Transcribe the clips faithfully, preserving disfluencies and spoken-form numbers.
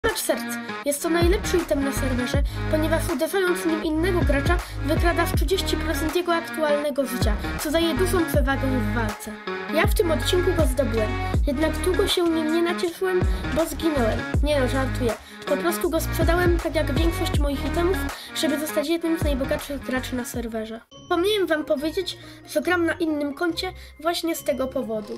Klacz serc. Jest to najlepszy item na serwerze, ponieważ uderzając nim innego gracza wykradasz trzydzieści procent jego aktualnego życia, co daje dużą przewagę w walce. Ja w tym odcinku go zdobyłem, jednak długo się nim nie nacieszyłem, bo zginąłem. Nie no, żartuję. Po prostu go sprzedałem, tak jak większość moich itemów, żeby zostać jednym z najbogatszych graczy na serwerze. Pomniałem wam powiedzieć, że gram na innym koncie właśnie z tego powodu.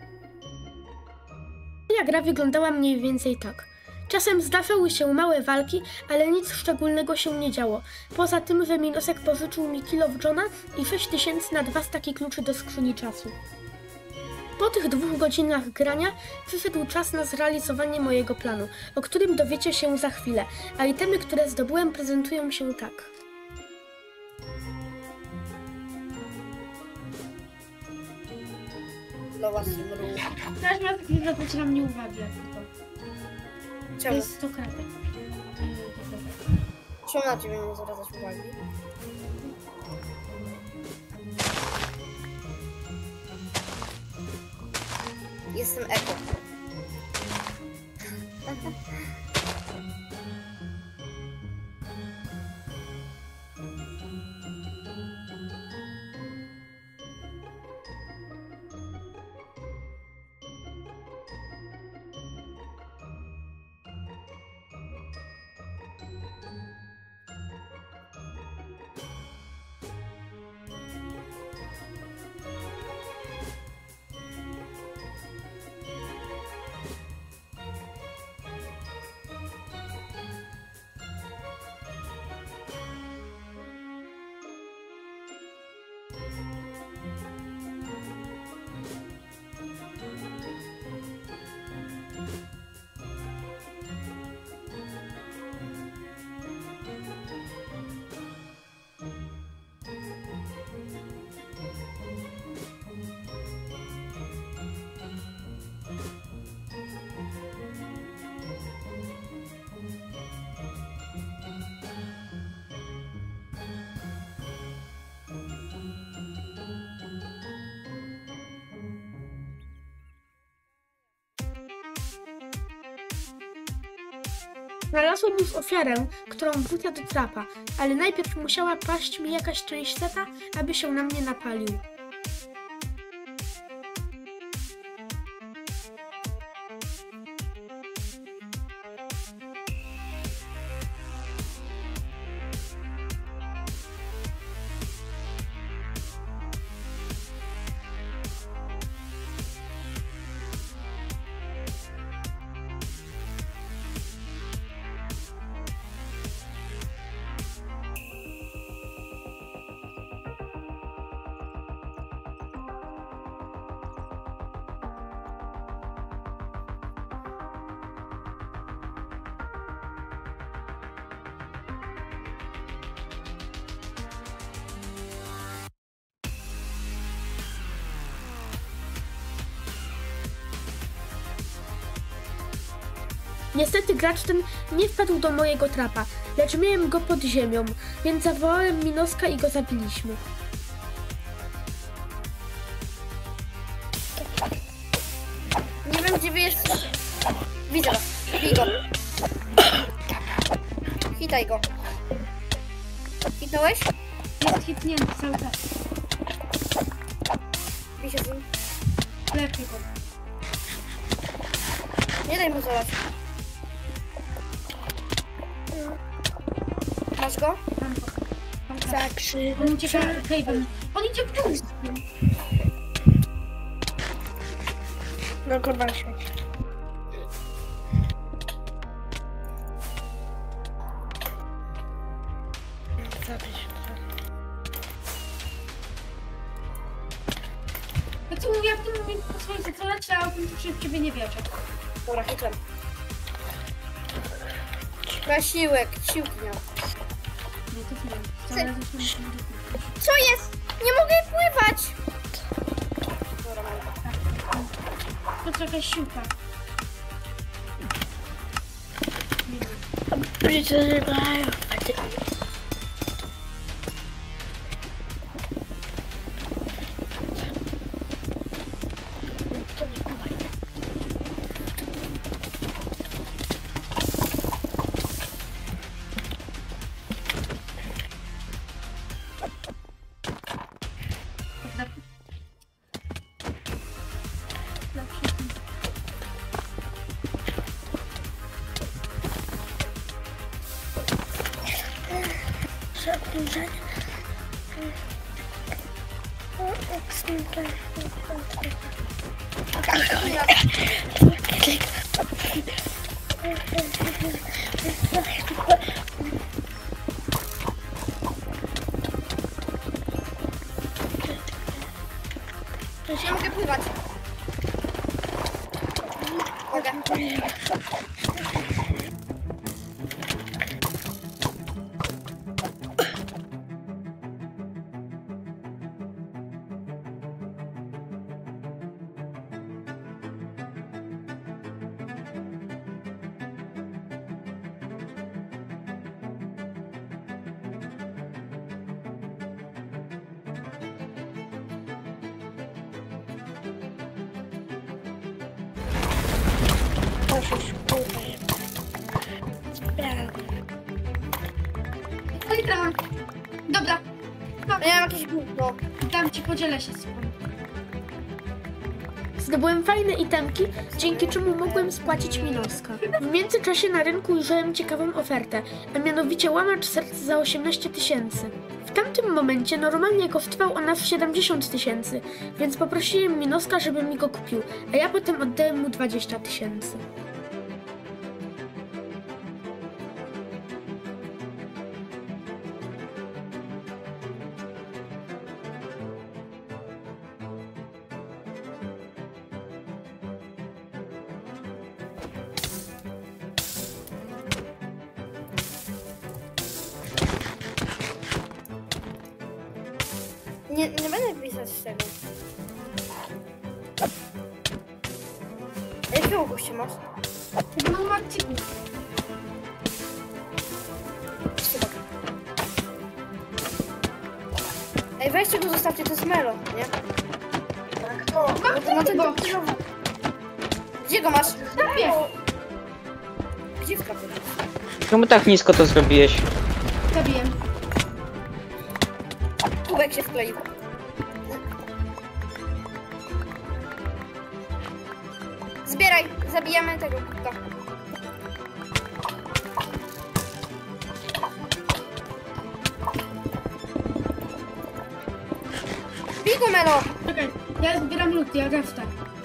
Moja gra wyglądała mniej więcej tak. Czasem zdarzały się małe walki, ale nic szczególnego się nie działo. Poza tym, że Minosek pożyczył mi Kill of Johna i sześć tysięcy na dwa staki kluczy do skrzyni czasu. Po tych dwóch godzinach grania przyszedł czas na zrealizowanie mojego planu, o którym dowiecie się za chwilę, a itemy, które zdobyłem, prezentują się tak. Teraz ma taki zwracać na mnie uwagi, jak to. To Czemu? jest sto kratek. Czemu na ciebie nie zwracać uwagi? Jestem eko. Znalazłem już ofiarę, którą wrzuca do trapa, ale najpierw musiała paść mi jakaś część seta, aby się na mnie napalił. Niestety gracz ten nie wpadł do mojego trapa, lecz miałem go pod ziemią, więc zawołałem Minoska i go zabiliśmy. Nie wiem, gdzie wy jesteście. Widzę go. Bij go. Hitaj go. Hitnąłeś? Jest hitnięty cały czas. Bij się z nim. Lepiej go. Nie daj mu zolać. Masz go? Mam go. Mam go. Tak, krzy. On ucieka cave'em. On idzie w dół. No kurwa się. Ja co mówię, jak ty mówisz po swoim co leci, a o tym się w ciebie nie wierzę. Dobra, hitłem. Na siłek, siłki miał. Nie, to nie. Ty- Cały raz już musimy Co jest? Nie mogę pływać! Dobra, mam go. To jakaś siłka. Przeżywają. Ja mogę pływać. Mogę. Litra. Dobra. Ja mam jakieś gówno. Dam ci, podzielę się z tobą. Zdobyłem fajne itemki, dzięki czemu mogłem spłacić Minoska. W międzyczasie na rynku ujrzałem ciekawą ofertę, a mianowicie łamacz serc za osiemnaście tysięcy. W tamtym momencie normalnie kosztował on aż siedemdziesiąt tysięcy, więc poprosiłem Minoska, żeby mi go kupił, a ja potem oddałem mu dwadzieścia tysięcy. Nie, nie będę pisać z tego. Jakiego gościa masz? No Marcinku. Super. Ej, weźcie go, zostawcie, to jest Melo, nie? Mam No to, tego. to, gdzie go masz? Trafię. Gdzie w kapie? Czemu tak nisko to zrobiłeś? Zabiję. Kubek się wkleił. Zbieraj, zabijamy tego kubka. Bij go, Melo! Czekaj, ja zbieram lód, ja resztę.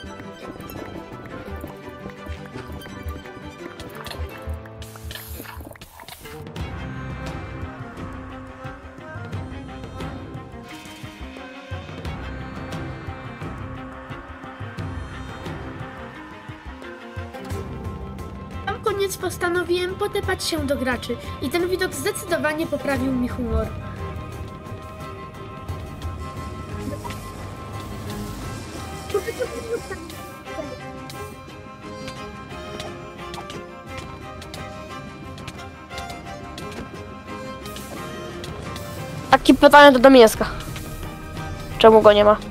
Na koniec postanowiłem potepać się do graczy i ten widok zdecydowanie poprawił mi humor. Takie pytanie to do mięska. Czemu go nie ma?